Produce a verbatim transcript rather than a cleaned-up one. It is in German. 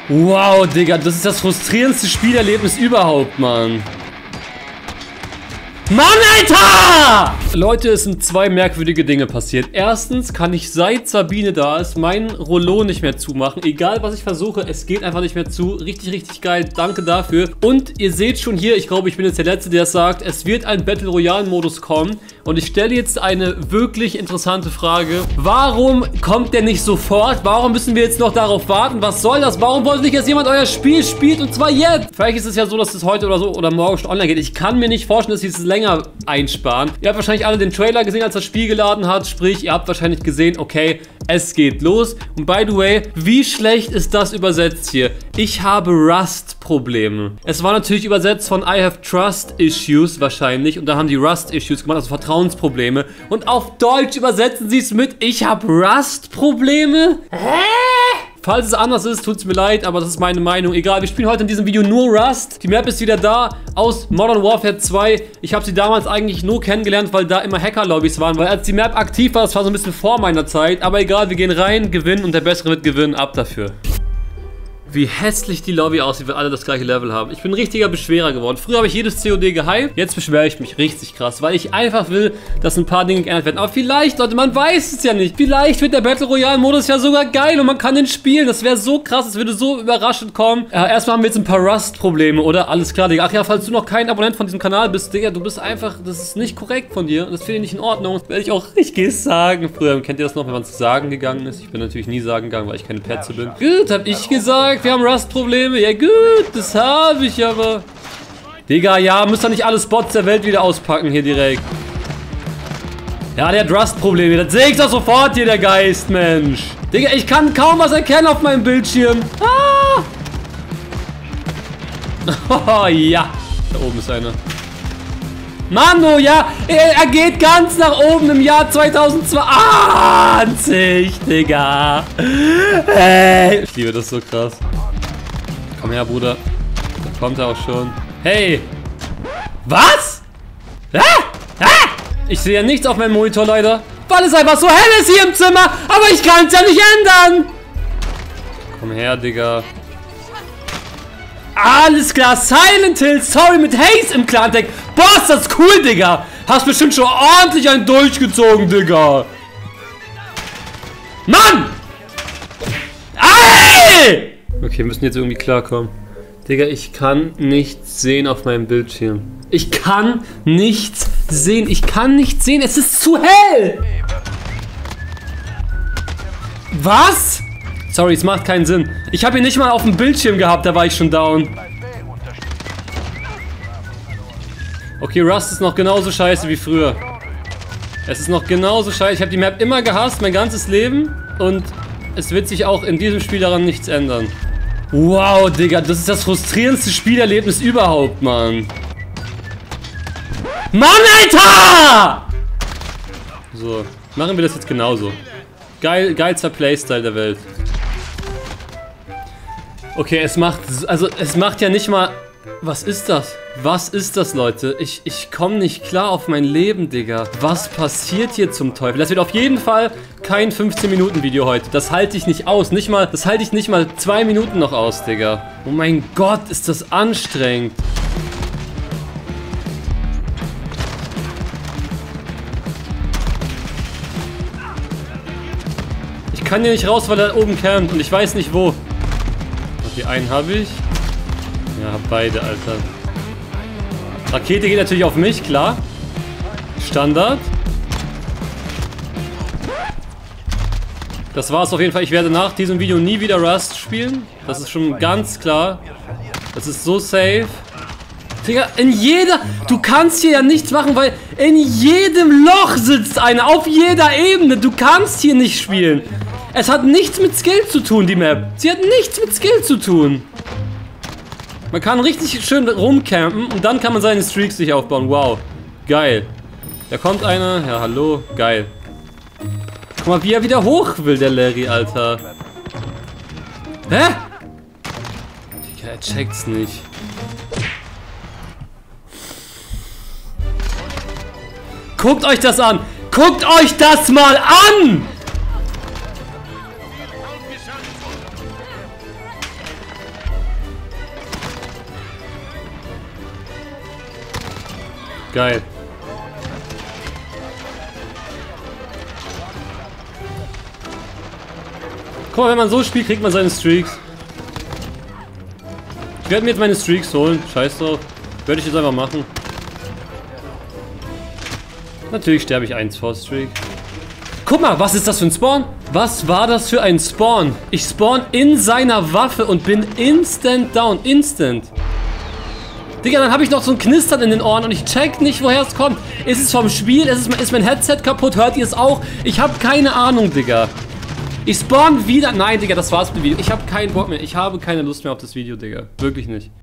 Wow, Digga, das ist das frustrierendste Spielerlebnis überhaupt, Mann. Mann, Alter! Leute, es sind zwei merkwürdige Dinge passiert. Erstens kann ich, seit Sabine da ist, mein Rollo nicht mehr zumachen. Egal, was ich versuche, es geht einfach nicht mehr zu. Richtig, richtig geil. Danke dafür. Und ihr seht schon hier, ich glaube, ich bin jetzt der Letzte, der es sagt, es wird ein Battle Royale Modus kommen. Und ich stelle jetzt eine wirklich interessante Frage. Warum kommt der nicht sofort? Warum müssen wir jetzt noch darauf warten? Was soll das? Warum wollte nicht, dass jemand euer Spiel spielt? Und zwar jetzt. Vielleicht ist es ja so, dass es heute oder so oder morgen schon online geht. Ich kann mir nicht vorstellen, dass sie es länger einsparen. Ihr habt wahrscheinlich alle den Trailer gesehen, als das Spiel geladen hat. Sprich, ihr habt wahrscheinlich gesehen, okay, es geht los. Und by the way, wie schlecht ist das übersetzt hier? Ich habe Rust-Probleme. Es war natürlich übersetzt von I have Trust Issues wahrscheinlich. Und da haben die Rust-Issues gemacht, also Vertrauensprobleme. Und auf Deutsch übersetzen sie es mit Ich habe Rust-Probleme? Hä? Falls es anders ist, tut es mir leid, aber das ist meine Meinung. Egal, wir spielen heute in diesem Video nur Rust. Die Map ist wieder da aus Modern Warfare zwei. Ich habe sie damals eigentlich nur kennengelernt, weil da immer Hacker-Lobbys waren. Weil als die Map aktiv war, das war so ein bisschen vor meiner Zeit. Aber egal, wir gehen rein, gewinnen und der Bessere wird gewinnen. Ab dafür. Wie hässlich die Lobby aussieht, wenn alle das gleiche Level haben. Ich bin ein richtiger Beschwerer geworden. Früher habe ich jedes C O D gehypt. Jetzt beschwere ich mich richtig krass, weil ich einfach will, dass ein paar Dinge geändert werden. Aber vielleicht, Leute, man weiß es ja nicht. Vielleicht wird der Battle Royale Modus ja sogar geil und man kann den spielen. Das wäre so krass, das würde so überraschend kommen. Äh, erstmal haben wir jetzt ein paar Rust-Probleme, oder? Alles klar, Digga. Ach ja, falls du noch kein Abonnent von diesem Kanal bist, Digga, du bist einfach, das ist nicht korrekt von dir. Das finde ich nicht in Ordnung. Das werde ich auch richtig sagen. Früher, kennt ihr das noch, wenn man zu sagen gegangen ist? Ich bin natürlich nie sagen gegangen, weil ich keine Petze bin. Gut, hab ich gesagt. Wir haben Rust-Probleme. Ja gut, das habe ich aber. Digga, ja, müsst ihr nicht alle Spots der Welt wieder auspacken hier direkt. Ja, der hat Rust-Probleme. Das sehe ich doch sofort hier, der Geist, Mensch. Digga, ich kann kaum was erkennen auf meinem Bildschirm. Ah! Oh, ja. Da oben ist einer. Mano, ja, er, er geht ganz nach oben im Jahr zweitausendzwanzig, Digga. Hey. Ich liebe das so krass. Komm her, Bruder. Da kommt er auch schon. Hey. Was? Hä? Hä? Ich sehe ja nichts auf meinem Monitor, leider. Weil es einfach so hell ist hier im Zimmer. Aber ich kann es ja nicht ändern. Komm her, Digga. Alles klar, Silent Hill, sorry, mit Haze im Clan-Deck. Boah, ist das cool, Digga. Hast bestimmt schon ordentlich einen durchgezogen, Digga. Mann! Ey! Okay, wir müssen jetzt irgendwie klarkommen. Digga, ich kann nichts sehen auf meinem Bildschirm. Ich kann nichts sehen. Ich kann nichts sehen. Es ist zu hell. Was? Sorry, es macht keinen Sinn. Ich habe ihn nicht mal auf dem Bildschirm gehabt, da war ich schon down. Okay, Rust ist noch genauso scheiße wie früher. Es ist noch genauso scheiße. Ich habe die Map immer gehasst, mein ganzes Leben. Und es wird sich auch in diesem Spiel daran nichts ändern. Wow, Digga, das ist das frustrierendste Spielerlebnis überhaupt, Mann. Mann, Alter! So, machen wir das jetzt genauso. Geil, geilster Playstyle der Welt. Okay, es macht, also es macht ja nicht mal, was ist das? Was ist das, Leute? Ich, ich komme nicht klar auf mein Leben, Digga. Was passiert hier zum Teufel? Das wird auf jeden Fall kein fünfzehn Minuten Video heute. Das halte ich nicht aus. Nicht mal, das halte ich nicht mal zwei Minuten noch aus, Digga. Oh mein Gott, ist das anstrengend. Ich kann hier nicht raus, weil er oben campt und ich weiß nicht wo. Okay, einen habe ich. Ja, hab beide, Alter. Rakete geht natürlich auf mich, klar. Standard. Das war's auf jeden Fall. Ich werde nach diesem Video nie wieder Rust spielen. Das ist schon ganz klar. Das ist so safe. Digga, in jeder... Du kannst hier ja nichts machen, weil in jedem Loch sitzt einer. Auf jeder Ebene. Du kannst hier nicht spielen. Es hat nichts mit Skill zu tun, die Map. Sie hat nichts mit Skill zu tun. Man kann richtig schön rumcampen und dann kann man seine Streaks sich aufbauen. Wow. Geil. Da kommt einer. Ja, hallo. Geil. Guck mal, wie er wieder hoch will, der Larry, Alter. Hä? Digga, er checkt's nicht. Guckt euch das an. Guckt euch das mal an! Geil. Guck mal, wenn man so spielt, kriegt man seine Streaks. Ich werde mir jetzt meine Streaks holen. Scheiß drauf. Werde ich jetzt einfach machen. Natürlich sterbe ich eins vor Streak. Guck mal, was ist das für ein Spawn? Was war das für ein Spawn? Ich spawn in seiner Waffe und bin instant down. Instant. Digga, dann habe ich noch so ein Knistern in den Ohren und ich check nicht, woher es kommt. Ist es vom Spiel? Ist, es, ist mein Headset kaputt? Hört ihr es auch? Ich habe keine Ahnung, Digga. Ich spawn wieder. Nein, Digga, das war's mit dem Video. Ich habe keinen Bock mehr. Ich habe keine Lust mehr auf das Video, Digga. Wirklich nicht.